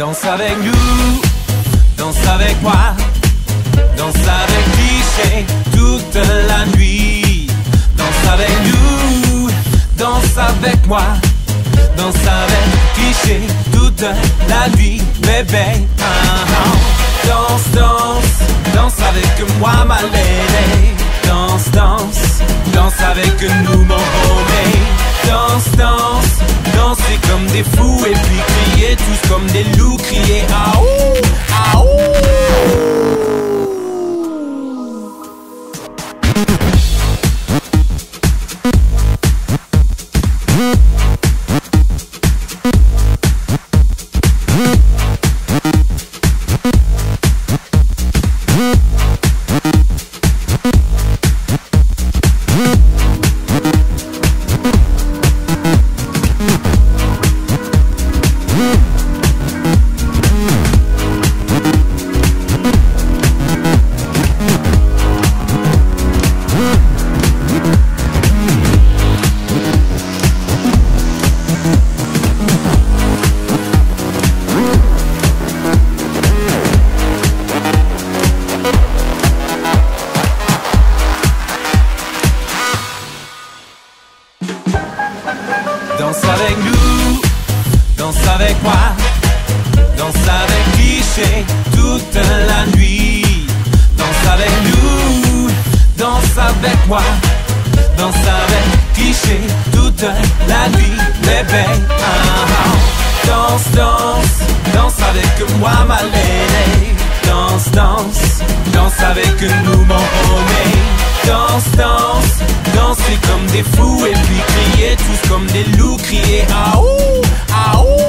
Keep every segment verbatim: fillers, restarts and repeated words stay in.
Danse avec nous, danse avec moi, danse avec cliché toute la nuit. Danse avec nous, danse avec moi, danse avec cliché toute la nuit, bébé. Uh-huh. Danse, danse, danse avec moi, ma lady. Danse, danse, danse avec nous, mon homie. Danse, danse, danser comme des fous et puis crier tous comme des loups, crier aouh, aouh. Danse avec nous, danse avec moi, danse avec cliché toute la nuit. Danse avec nous, danse avec moi, danse avec cliché toute la nuit, bébé. Uh-huh. Danse, danse, danse avec moi, ma lady. Danse, danse, danse avec nous, mon homie. Danse, danse, danser comme des fous et puis crier tous comme des loups, crier aouh, aouh.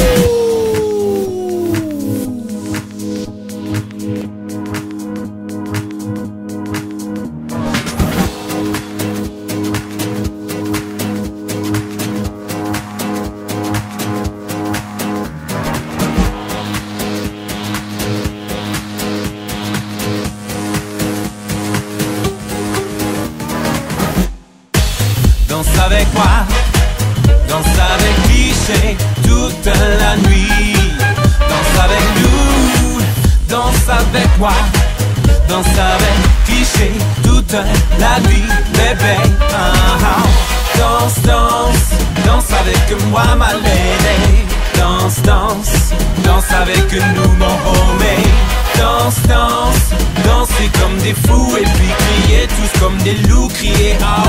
Danse avec moi, danse avec cliché toute la nuit. Danse avec nous, danse avec moi, danse avec cliché toute la nuit, bébé. Uh-huh. Danse, danse, danse avec moi, ma lady. Danse, danse, danse avec nous, mon homie. Danse, danse, danser comme des fous et puis crier tous comme des loups, crier ah.